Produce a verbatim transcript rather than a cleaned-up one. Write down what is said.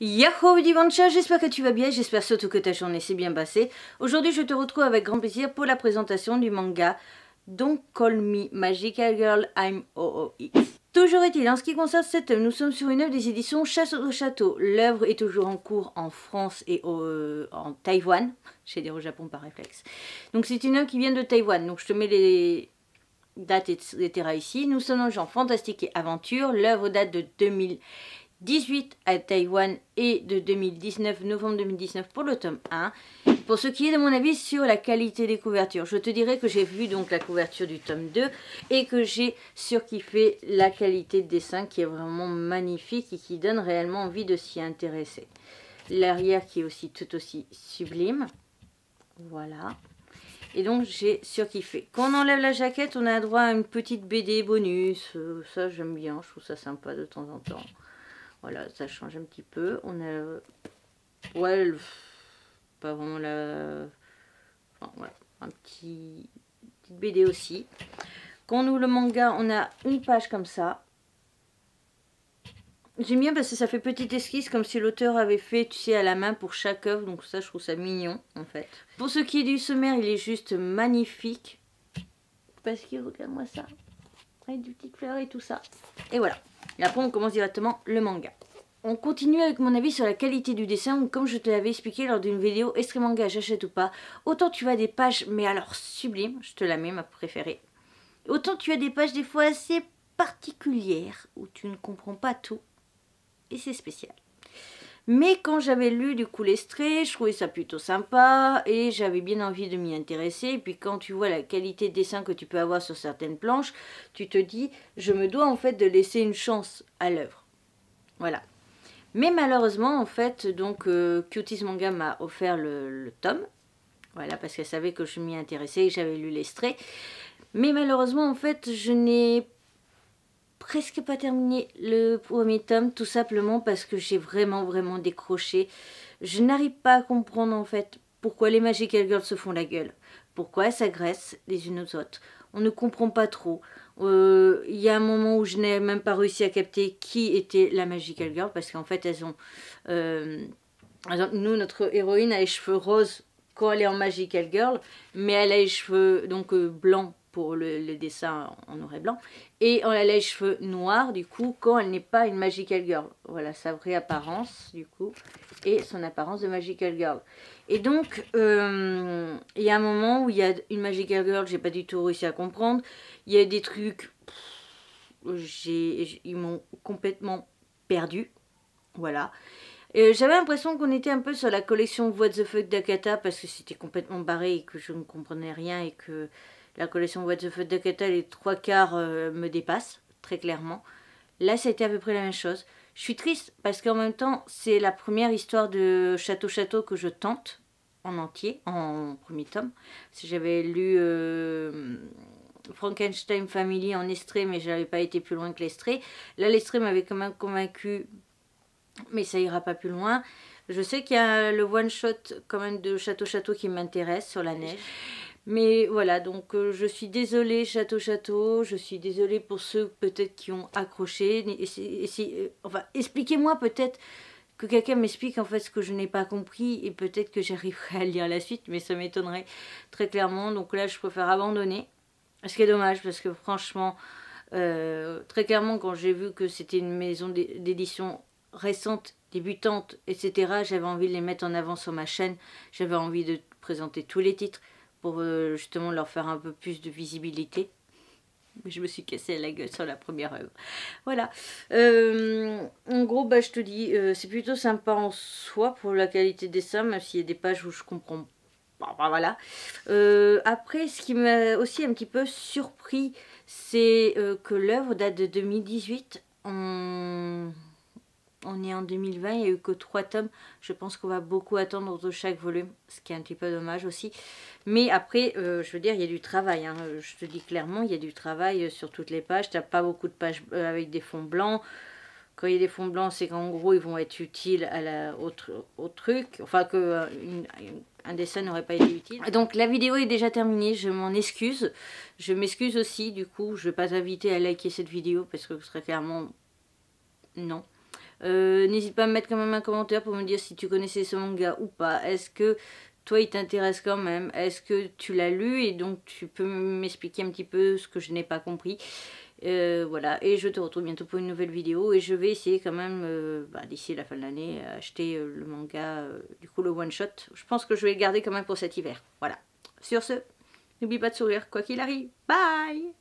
Yahoo Divancha, j'espère que tu vas bien, j'espère surtout que ta journée s'est bien passée. Aujourd'hui je te retrouve avec grand plaisir pour la présentation du manga Don't Call Me Magical Girl, I'm O O X. Toujours est-il, en ce qui concerne cette œuvre, nous sommes sur une œuvre des éditions Château de Château. L'œuvre est toujours en cours en France et au, euh, en Taïwan. Je vais dire au Japon par réflexe. Donc c'est une œuvre qui vient de Taïwan, donc je te mets les dates et cetera ici. Nous sommes dans le genre fantastique et aventure. L'œuvre date de deux mille dix-huit à Taïwan et de deux mille dix-neuf, novembre deux mille dix-neuf pour le tome un. Pour ce qui est de mon avis sur la qualité des couvertures, je te dirais que j'ai vu donc la couverture du tome deux et que j'ai surkiffé la qualité de dessin qui est vraiment magnifique et qui donne réellement envie de s'y intéresser. L'arrière qui est aussi tout aussi sublime. Voilà. Et donc j'ai surkiffé. Quand on enlève la jaquette, on a droit à une petite B D bonus. Euh, ça j'aime bien, je trouve ça sympa de temps en temps. Voilà, ça change un petit peu. On a... Ouais, le... pas vraiment la... Enfin, voilà, un petit... petite B D aussi. Quand on ouvre le manga, on a une page comme ça. J'aime bien parce que ça fait petite esquisse comme si l'auteur avait fait, tu sais, à la main pour chaque œuvre. Donc ça, je trouve ça mignon, en fait. Pour ce qui est du sommaire, il est juste magnifique. Parce que, regarde-moi ça. Avec des petites fleurs et tout ça. Et voilà. Et après, on commence directement le manga. On continue avec mon avis sur la qualité du dessin. Comme je te l'avais expliqué lors d'une vidéo, Extrait Manga, j'achète ou pas. Autant tu as des pages, mais alors sublimes. Je te la mets, ma préférée. Autant tu as des pages des fois assez particulières, où tu ne comprends pas tout. Et c'est spécial. Mais quand j'avais lu du coup l'extrait, je trouvais ça plutôt sympa et j'avais bien envie de m'y intéresser. Et puis quand tu vois la qualité de dessin que tu peux avoir sur certaines planches, tu te dis, je me dois en fait de laisser une chance à l'œuvre. Voilà. Mais malheureusement en fait, donc euh, Cuties Manga m'a offert le, le tome. Voilà, parce qu'elle savait que je m'y intéressais et que j'avais lu l'extrait. Mais malheureusement en fait, je n'ai presque pas terminé le premier tome, tout simplement parce que j'ai vraiment vraiment décroché. Je n'arrive pas à comprendre en fait pourquoi les Magical Girls se font la gueule, pourquoi elles s'agressent les unes aux autres. On ne comprend pas trop. Il euh, y a un moment où je n'ai même pas réussi à capter qui était la Magical Girl, parce qu'en fait elles ont, euh, nous notre héroïne a les cheveux roses quand elle est en Magical Girl, mais elle a les cheveux donc euh, blancs pour le, le dessin en noir et blanc, et elle a les cheveux noirs du coup quand elle n'est pas une Magical Girl. Voilà sa vraie apparence du coup et son apparence de Magical Girl. Et donc euh, il y a un moment où il y a une Magical Girl, j'ai pas du tout réussi à comprendre. Il y a des trucs, j'ai ils m'ont complètement perdu. Voilà. J'avais l'impression qu'on était un peu sur la collection What the Fuck d'Akata parce que c'était complètement barré et que je ne comprenais rien et que la collection What the Fuck d'Akata, les trois quarts euh, me dépassent, très clairement. Là, ça a été à peu près la même chose. Je suis triste parce qu'en même temps, c'est la première histoire de Château Château que je tente en entier, en premier tome. J'avais lu euh, Frankenstein Family en extrait, mais je n'avais pas été plus loin que l'extrait. Là, l'extrait m'avait quand même convaincu, mais ça ira pas plus loin. Je sais qu'il y a le one-shot quand même de Château Château qui m'intéresse sur la neige. Mais voilà, donc euh, je suis désolée Château Château, je suis désolée pour ceux peut-être qui ont accroché. Et et euh, enfin, expliquez-moi peut-être que quelqu'un m'explique en fait ce que je n'ai pas compris et peut-être que j'arriverai à lire la suite, mais ça m'étonnerait très clairement. Donc là, je préfère abandonner. Ce qui est dommage parce que franchement, euh, très clairement, quand j'ai vu que c'était une maison d'édition récente, débutante, et cetera, j'avais envie de les mettre en avant sur ma chaîne. J'avais envie de présenter tous les titres pour euh, justement leur faire un peu plus de visibilité. Mais je me suis cassé la gueule sur la première œuvre. Voilà. Euh, en gros, bah, je te dis, euh, c'est plutôt sympa en soi pour la qualité de dessin, même s'il y a des pages où je comprends pas. Bah, voilà. Euh, après, ce qui m'a aussi un petit peu surpris, c'est euh, que l'œuvre date de deux mille dix-huit. On... On est en deux mille vingt, il n'y a eu que trois tomes. Je pense qu'on va beaucoup attendre de chaque volume, ce qui est un petit peu dommage aussi. Mais après, euh, je veux dire, il y a du travail. Hein. Je te dis clairement, il y a du travail sur toutes les pages. Tu n'as pas beaucoup de pages avec des fonds blancs. Quand il y a des fonds blancs, c'est qu'en gros, ils vont être utiles à la, au, au truc. Enfin, que euh, une, un dessin n'aurait pas été utile. Donc, la vidéo est déjà terminée. Je m'en excuse. Je m'excuse aussi. Du coup, je ne vais pas t'inviter à liker cette vidéo parce que très clairement, non. Euh, N'hésite pas à me mettre quand même un commentaire pour me dire si tu connaissais ce manga ou pas. Est-ce que toi il t'intéresse quand même? Est-ce que tu l'as lu et donc tu peux m'expliquer un petit peu ce que je n'ai pas compris? Euh, voilà, et je te retrouve bientôt pour une nouvelle vidéo et je vais essayer quand même, euh, bah, d'ici la fin de l'année, acheter euh, le manga, euh, du coup le one shot. Je pense que je vais le garder quand même pour cet hiver. Voilà. Sur ce, n'oublie pas de sourire quoi qu'il arrive. Bye!